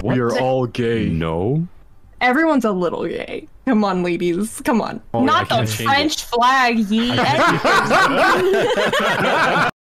We are all gay. No. Everyone's a little gay. Come on, ladies. Come on. Oh, Not I the can't change it. French flag, ye.